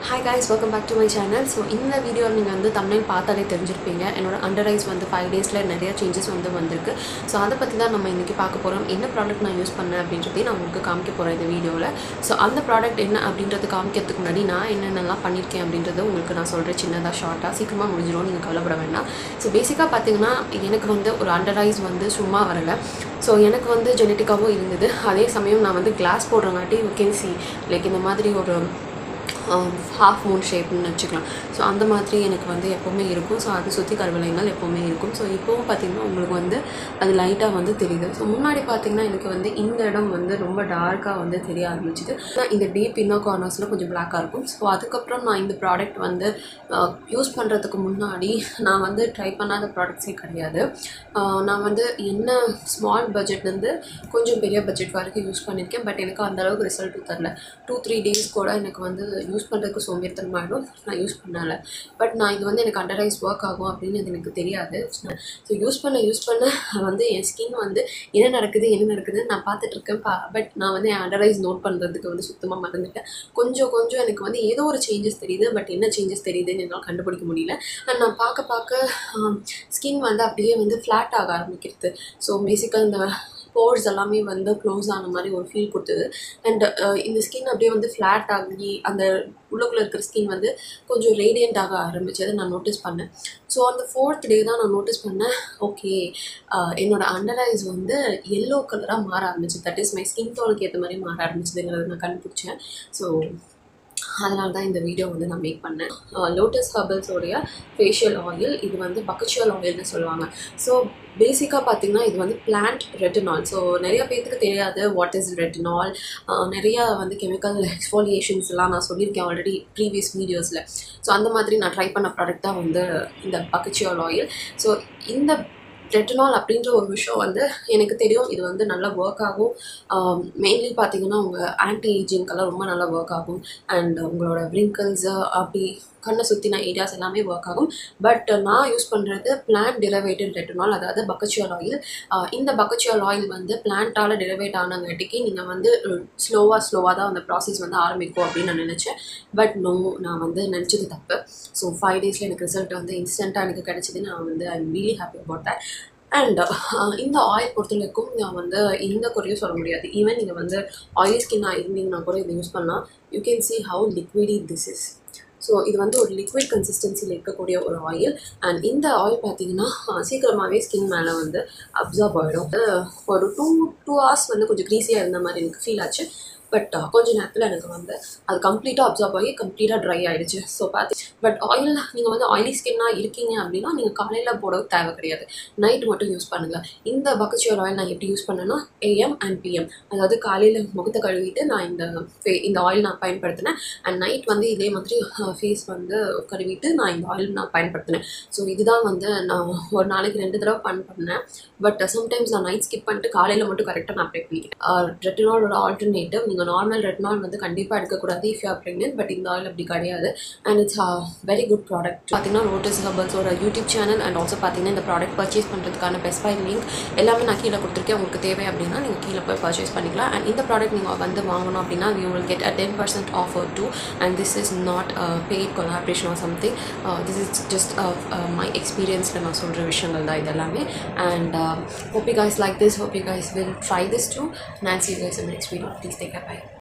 Hi guys, welcome back to my channel. So in the video நீங்க வந்து thumbnail பார்த்தாலே தெரிஞ்சிருப்பீங்க. என்னோட அண்டர் ஐஸ் வந்து 5 daysல நிறைய சேஞ்சஸ் வந்திருக்கு. சோ அத பத்தி தான் நம்ம இன்னைக்கு பார்க்க போறோம். என்ன ப்ராடக்ட் நான் யூஸ் பண்ணேன் அப்படின்றதை நான் உங்களுக்கு காமிக்க போறேன் இந்த வீடியோல. சோ அந்த ப்ராடக்ட் என்ன அப்படின்றது காமிக்கிறதுக்கு முன்னாடி நான் என்னென்னலாம் பண்ணிருக்கேன் அப்படின்றதை உங்களுக்கு நான் சொல்றேன் சின்னதா ஷார்ட்டா சீக்கிரமா முடிஞ்சிரும் நீங்க கவலைப்பட வேண்டாம். சோ பேசிக்கா பாத்தீங்கன்னா எனக்கு வந்து ஒரு அண்டர் ஐஸ் வந்து சும்மா வரல. சோ எனக்கு வந்து ஜெனடிக்காவோ இருந்தது. அதே சமயம் நான் வந்து கிளாஸ் போடுறங்காட்டி you can see லைக் இந்த மாதிரி ஒரு half moon shape னு வெச்சுக்கலாம். சோ அந்த மாதிரி எனக்கு வந்து எப்பவுமே இருக்கும். சோ அது சுத்தி கருவளையங்கள் எப்பவுமே இருக்கும். சோ இப்போவும் பாத்தீங்கன்னா உங்களுக்கு வந்து அது லைட்டா வந்து தெரியுது. சோ முன்னாடி பாத்தீங்கன்னா எனக்கு வந்து இந்த இடம் வந்து ரொம்ப டார்க்கா வந்து தெரிய ஆரம்பிச்சது. இந்த டீப் இன்னர் கார்னர்ஸ்ல கொஞ்சம் black-ஆ இருக்கும். சோ அதுக்கு அப்புறம் நான் இந்த ப்ராடக்ட் வந்து யூஸ் பண்றதுக்கு முன்னாடி நான் வந்து ட்ரை பண்ணாத ப்ராடக்ட்ஸே கிடையாது. நான் வந்து என்ன ஸ்மால் பட்ஜெட்ல இருந்து கொஞ்சம் பெரிய பட்ஜெட் வரைக்கும் யூஸ் பண்ணிருக்கேன். பட் எனக்கு அந்த அளவுக்கு ரிசல்ட் தரல. 2-3 டேஸ் கூட எனக்கு வந்து யூஸ் பண்ணுறதுக்கு சோம்பேறித்தனமாயிடும். நான் யூஸ் பண்ணல. பட் நான் இது வந்து எனக்கு அண்டர் ஐஸ் ஒர்க் ஆகும் அப்படின்னு எனக்கு தெரியாது. ஸோ யூஸ் பண்ண வந்து என் ஸ்கின் வந்து என்ன நடக்குதுன்னு நான் பார்த்துட்டு இருக்கேன். பட் நான் வந்து என் அண்டர் ஐஸ் நோட் பண்ணுறதுக்கு வந்து சுத்தமாக மறந்துட்டேன். கொஞ்சம் எனக்கு வந்து ஏதோ ஒரு சேஞ்சஸ் தெரியுது. பட் என்ன சேஞ்சஸ் தெரியுதுன்னு என்னால் கண்டுபிடிக்க முடியல. நான் பார்க்க ஸ்கின் வந்து அப்படியே வந்து ஃப்ளாட் ஆக ஆரம்பிக்கிறது. ஸோ பேசிக்காக இந்த போர்ஸ் எல்லாமே வந்து க்ளோஸ் ஆன மாதிரி ஒரு ஃபீல் கொடுத்தது. அண்ட் இந்த ஸ்கின் அப்படியே வந்து ஃப்ளாட் ஆகி அந்த உள்ளுக்குள்ளே இருக்கிற ஸ்கின் வந்து கொஞ்சம் ரேடியண்ட் ஆக ஆரம்பிச்சதை நான் நோட்டீஸ் பண்ணேன். ஸோ அந்த 4th டே தான் நான் நோட்டீஸ் பண்ணேன் ஓகே என்னோட அண்டர் ஐஸ் வந்து எல்லோ கலராக மாற ஆரம்பிச்சு. தட் இஸ் மை ஸ்கின் டோனுக்கு ஏற்ற மாதிரி மாற ஆரம்பிச்சதுங்கிறத நான் கண்டுபிடிச்சேன். ஸோ அதனால தான் இந்த வீடியோ வந்து நான் மேக் பண்ணேன். லோட்டஸ் ஹெர்பல்ஸோடைய ஃபேஷியல் ஆயில் இது வந்து பக்கச்சுவல் ஆயில்னு சொல்லுவாங்க. ஸோ பேசிக்காக பார்த்தீங்கன்னா இது வந்து பிளான்ட் ரெட்டினால். ஸோ நிறைய பேருக்கு தெரியாது வாட் இஸ் ரெட்டினால். நிறையா வந்து கெமிக்கல் எக்ஸ்ஃபோலியேஷன்ஸ்லாம் நான் சொல்லியிருக்கேன் ஆல்ரெடி ப்ரீவியஸ் வீடியோஸில். ஸோ அந்த மாதிரி நான் ட்ரை பண்ண ப்ராடக்ட் தான் வந்து இந்த பக்கச்சுவல் ஆயில். ஸோ இந்த ரெட்டினால் அப்படின்ற ஒரு விஷயம் வந்து எனக்கு தெரியும் இது வந்து நல்லா ஒர்க் ஆகும். மெயின்லி பார்த்தீங்கன்னா உங்கள் ஆன்டி ஏஜிங்க்கெல்லாம் ரொம்ப நல்லா ஒர்க் ஆகும். அண்ட் உங்களோட ரிங்கிள்ஸு அப்படி கண்ணை சுற்றின ஏரியாஸ் எல்லாமே ஒர்க் ஆகும். பட் நான் யூஸ் பண்ணுறது பிளான்ட் டெரிவேட்டட் ரெட்டினால், அதாவது பக்கச்சுவல் ஆயில். இந்த பக்கச்சுவல் ஆயில் வந்து பிளான்ட்டால் டெரிவேட் ஆனங்காட்டிக்கு நீங்கள் வந்து ஸ்லோவாக தான் அந்த ப்ராசஸ் வந்து ஆரம்பிக்கும் அப்படின்னு நான் நினச்சேன். பட் நோ, நான் வந்து நினச்சது தப்பு. ஸோ 5 டேஸில் எனக்கு ரிசல்ட் வந்து இன்ஸ்டண்ட்டாக எனக்கு கிடச்சிது. நான் வந்து I am really happy about that. And இந்த ஆயில் பொறுத்தவரைக்கும் நான் வந்து எந்த குறையும் சொல்ல முடியாது. ஈவன் நீங்கள் வந்து ஆயிலி ஸ்கின்னாக இருந்தீங்கன்னா கூட இதை யூஸ் பண்ணலாம். You can see how liquidy this is. So இது வந்து ஒரு லிக்விட் கன்சிஸ்டன்சியில் இருக்கக்கூடிய ஒரு ஆயில். அண்ட் இந்த ஆயில் பார்த்தீங்கன்னா சீக்கிரமாகவே ஸ்கின் மேலே வந்து அப்சார்ப் ஆகிடும். ஒரு 2 hours வந்து கொஞ்சம் க்ரீஸியாக இருந்த மாதிரி எனக்கு ஃபீல் ஆச்சு. பட் கொஞ்ச நேரத்தில் எனக்கு வந்து அது கம்ப்ளீட்டாக அப்சார்ப் ஆகி கம்ப்ளீட்டாக ட்ரை ஆகிடுச்சு. ஸோ பட் ஆயில் நீங்கள் வந்து ஆயிலி ஸ்கின்னாக இருக்கீங்க அப்படின்னா நீங்கள் காலையில் போட தேவை கிடையாது. நைட் மட்டும் யூஸ் பண்ணுங்கள். இந்த பக்கச்சுவல் ஆயில் நான் எப்படி யூஸ் பண்ணேன்னா AM அண்ட் PM, அதாவது காலையில் முகத்தை கழுவிட்டு நான் இந்த ஆயில் நான் பயன்படுத்தினேன். அண்ட் நைட் வந்து இதே மாதிரி ஃபேஸ் வந்து கழுவிட்டு நான் இந்த ஆயில் நான் பயன்படுத்தினேன். ஸோ இதுதான் வந்து நான் ஒரு நாளைக்கு 2 தடவை பண்ணேன். பட் சம்டைம்ஸ் நான் நைட் ஸ்கிப் பண்ணிட்டு காலையில் மட்டும் கரெக்டாக நான் அப்ளை பண்ணிட்டேன். ரெட்டினாலோட ஆல்டர்னேட்டிவ் நீங்கள் நார்மல் ரெட்டினால் வந்து கண்டிப்பாக எடுக்கக்கூடாது if you are pregnant. But இந்த ஆயில் அப்படி கிடையாது. And it's very good product. பார்த்தீங்கன்னா லோட்டஸ் ஹெர்பல்ஸோட யூடியூப் சேனல் அண்ட் ஆல்சோ பார்த்தீங்கன்னா இந்த ப்ராடக்ட் பர்ச்சேஸ் பண்ணுறதுக்கான பெஸ்ட் பை லிங்க் எல்லாமே நான் கீழே கொடுத்துருக்கேன். உங்களுக்கு தேவை அப்படின்னா நீங்கள் கீழே போய் பர்ச்சேஸ் பண்ணிக்கலாம். அண்ட் இந்த ப்ராடக்ட் நீங்கள் வந்து வாங்கணும் அப்படின்னா you will get a 10% offer too. And this is not a paid collaboration or something. This is just my experience நான் சொல்கிற விஷயங்கள் தான் இதெல்லாமே. And hope you guys like this. Hope you guys will try this too. And I'll see you guys in the next video. Please take care. Bye.